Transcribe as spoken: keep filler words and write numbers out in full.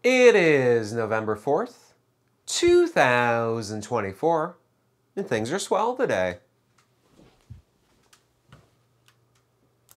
It is November fourth, two thousand twenty-four, and things are swell today.